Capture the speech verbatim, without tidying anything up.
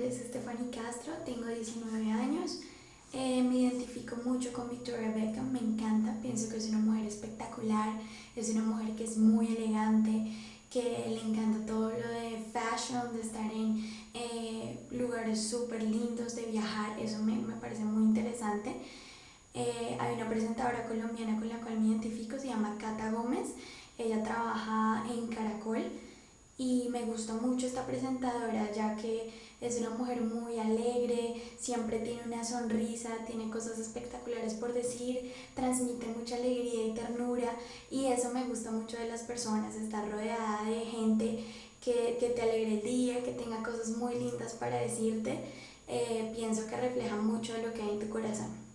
nombre es Stephanie Castro, tengo diecinueve años. Eh, me identifico mucho con Victoria Beckham, me encanta, pienso que es una mujer espectacular, es una mujer que es muy elegante, que le encanta todo lo de fashion, de estar en eh, lugares súper lindos, de viajar, eso me, me parece muy interesante. Eh, hay una presentadora colombiana con la cual me identifico, se llama Cata Gómez, ella trabaja en Caracol y me gusta mucho esta presentadora ya que es una mujer muy alegre, siempre tiene una sonrisa, tiene cosas espectaculares por decir, transmite mucha alegría y ternura y eso me gusta mucho de las personas, estar rodeada de gente que, que te alegre el día, que tenga cosas muy lindas para decirte. Eh, pienso que refleja mucho de lo que hay en tu corazón.